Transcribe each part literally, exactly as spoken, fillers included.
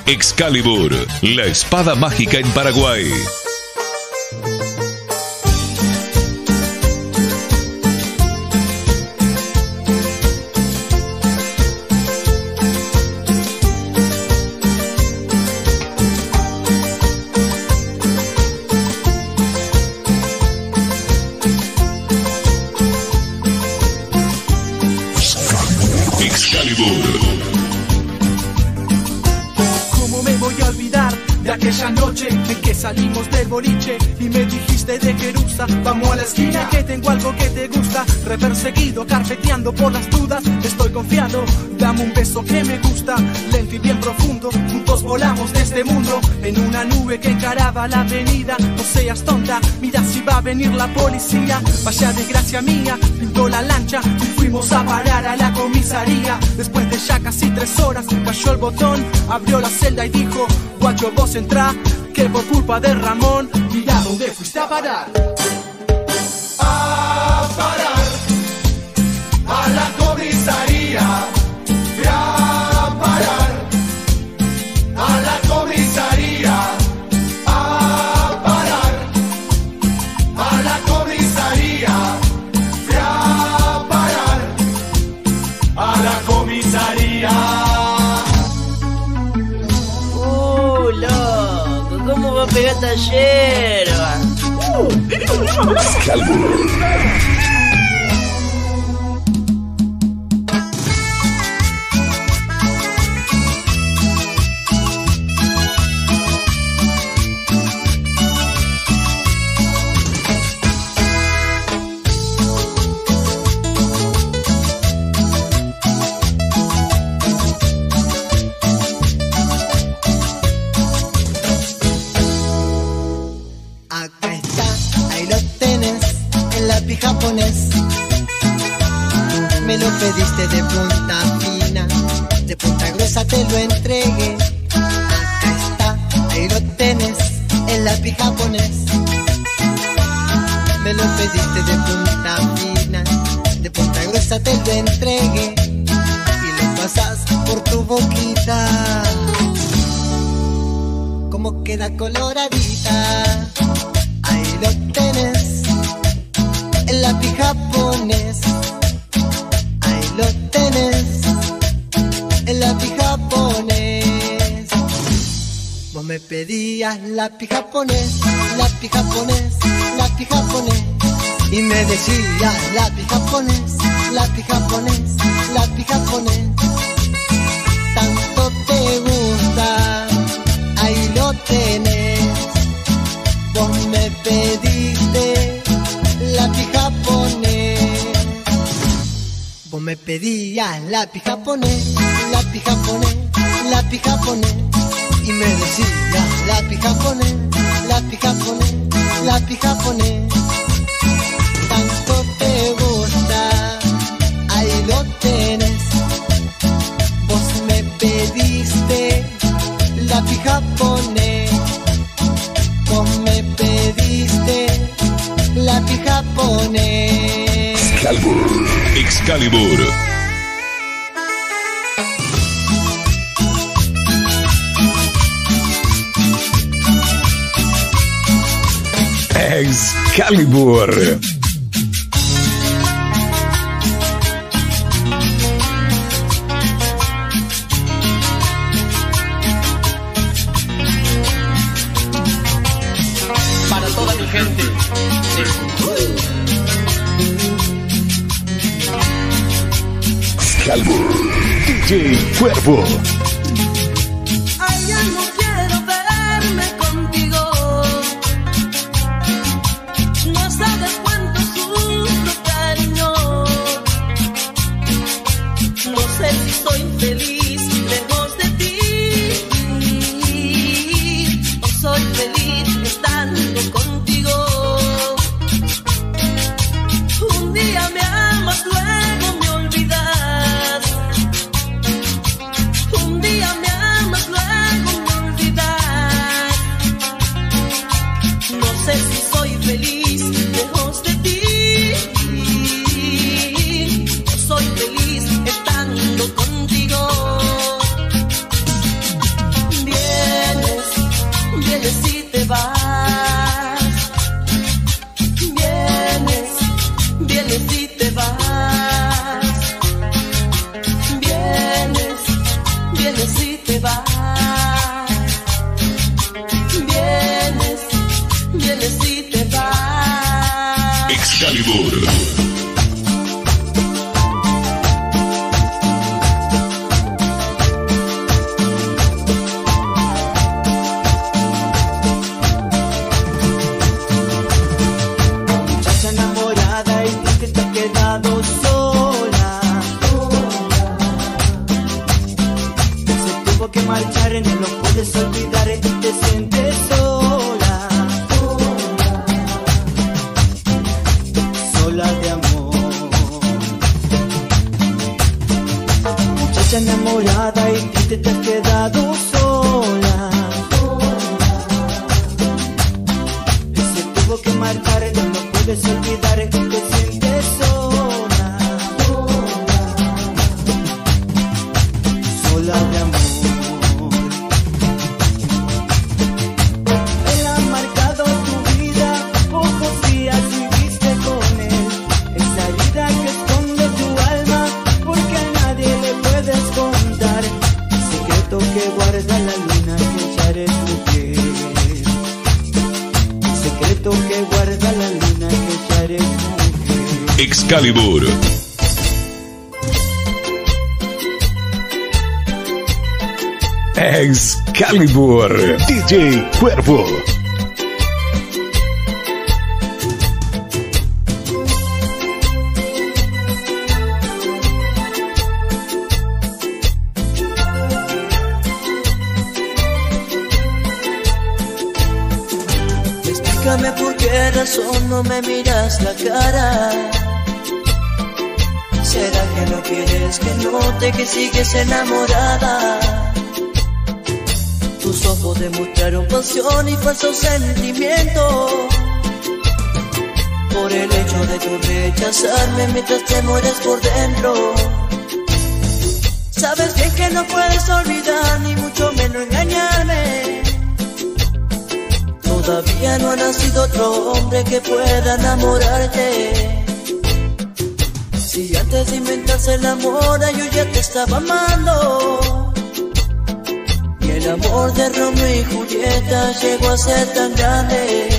Excalibur, la espada mágica en Paraguay. ¿Cómo me voy a olvidar de aquella noche en que salimos del boliche y me dijiste de Jerusa, vamos a la esquina que tengo algo que te gusta? Reperseguido, carpeteando por las dudas, estoy confiado, dame un beso que me gusta, lento y bien profundo, juntos volamos de este mundo, en una nube que encaraba la avenida. No seas tonta, mira si va a venir la policía, vaya desgracia mía, pintó la lancha y fuimos a parar a la comisaría. Después de ya casi tres horas, cayó el botón, abrió la celda y dijo, guacho vos entrá, que por culpa de Ramón, mira dónde fuiste a parar. A parar a la comisaría, fui a parar a la comisaría, a parar a la comisaría, fui a parar a la comisaría. Uh, loco, ¿cómo va a pegar esta yerba? Excalibur. Acá está, ahí lo tenés, el lápiz japonés. Me lo pediste de punta fina, de punta gruesa te lo entregué. Acá está, ahí lo tenés, el lápiz japonés. Me lo pediste de punta fina, de punta gruesa te lo entregué. Y lo pasas por tu boquita, como queda coloradita. Ahí lo tenés, el lápiz japonés. Ahí lo tenés, el lápiz japonés. Vos me pedías lápiz japonés, lápiz japonés, lápiz japonés. Y me decías lápiz japonés, lápiz japonés, lápiz japonés. Tanto te gusta, ahí lo tenés. Vos me pediste lápiz japonés. Vos me pedías lápiz japonés, lápiz japonés, lápiz japonés. Y me decías lápiz japonés, lápiz japonés, lápiz japonés. Tanto te gusta, ahí lo tenés. Vos me pediste lápiz japonés. Vos me pediste lápiz japonés. Excalibur. Excalibur. Excalibur. Para toda mi gente. Excalibur. D J Cuervo. Ay, ya no quiero verme contigo. No sabes cuánto sufro, cariño. No sé si estoy feliz lejos de ti, o soy feliz estando contigo. Un día me amas, luego me olvidas. Un día me amas, luego me olvidas. No sé si soy feliz lejos de ti, o soy feliz estando contigo. vienes y te vas. Vienes, vienes y te vas. Excalibur. No lo puedes olvidar y te sientes sola, sola de amor. Muchacha enamorada y triste te has quedado sola. Se tuvo que marchar, no lo puedes olvidar y te sientes sola, sola de amor. Que guarda la luna que echaré tu piel. Secreto que guarda la luna que echaré tu piel. Excalibur. Excalibur. D J Cuervo. Explícame por qué razón no me miras la cara. ¿Será que no quieres que note que sigues enamorada? Tus ojos demostraron pasión y falso sentimiento. Por el hecho de tu rechazarme mientras te mueres por dentro. Sabes bien que no puedes olvidar ni mucho menos engañarme. Todavía no ha nacido otro hombre que pueda enamorarte. Si antes de inventarse el amor yo ya te estaba amando. Y el amor de Romeo y Julieta llegó a ser tan grande.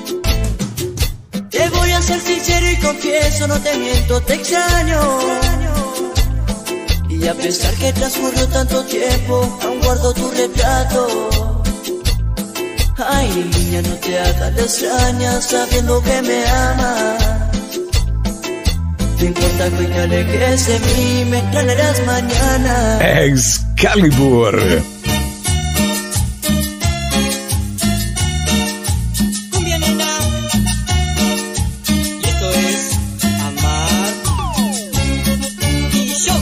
Te voy a ser sincero y confieso, no te miento, te extraño. Y a pesar que transcurrió tanto tiempo, aún guardo tu retrato. Ay, niña, no te hagas la extraña sabiendo que me amas. No importa que te alejes de mí, me extrañarás mañana. Excalibur. Cumbia nena. Y esto es Amar y yo.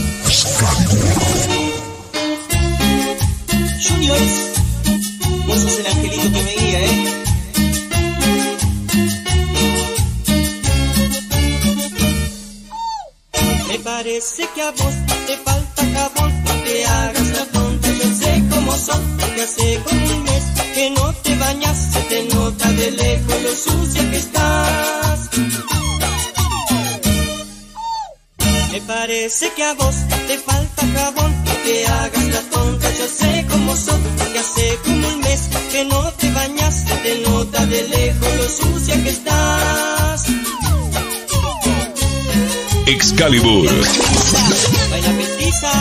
Juniors, vos sos el angelito que me guía, ¿eh? Me parece que a vos te falta jabón, no te hagas la tonta, yo sé cómo sos, porque hace como un mes que no te bañas, se te nota de lejos lo sucia que estás. Me parece que a vos te falta jabón, no te hagas la tonta, yo sé cómo sos, porque hace como un mes que no te bañas, se te nota de lejos lo sucia que estás. Excalibur. Baila petiza.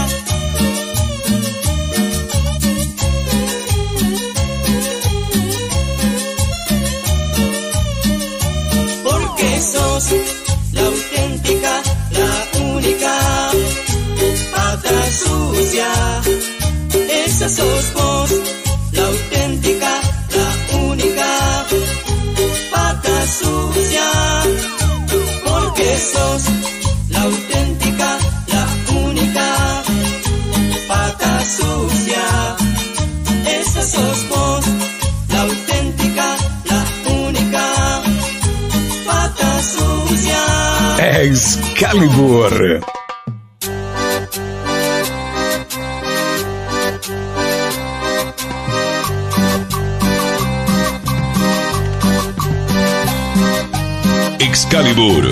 Porque sos la auténtica, la única, pata sucia. Esa sos vos, la auténtica, la única, pata sucia. Porque sos la auténtica, la única, pata sucia. Esa sos vos, la auténtica, la única, pata sucia. Excalibur. Excalibur.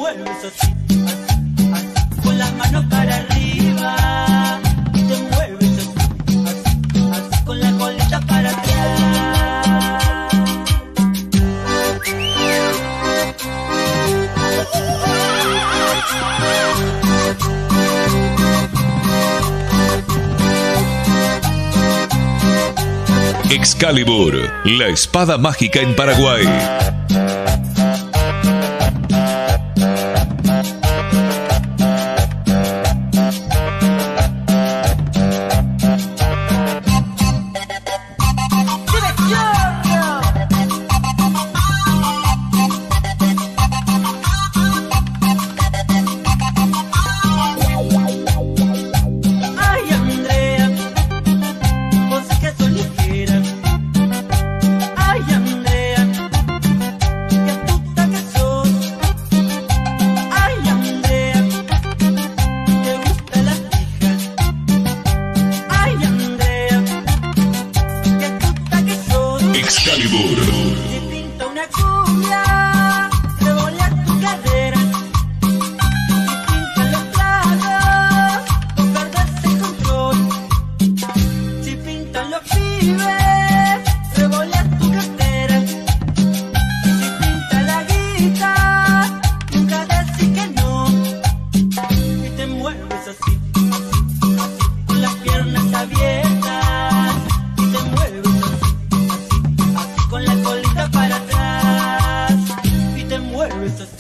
mueves así, así, así, con las manos para arriba. Y te mueves así, así, así, con la colita para atrás. Excalibur, la espada mágica en Paraguay. Si pinta una cumbia, revolea tu cadera. Si pinta los tragos, tú perdes el control. Si pintan los pibes, revolea tu cartera. Si pinta la guita, nunca decís que no. Y te mueves así, así, así, con las piernas abiertas. Y te mueves así, con la colita para atrás y te mueves así.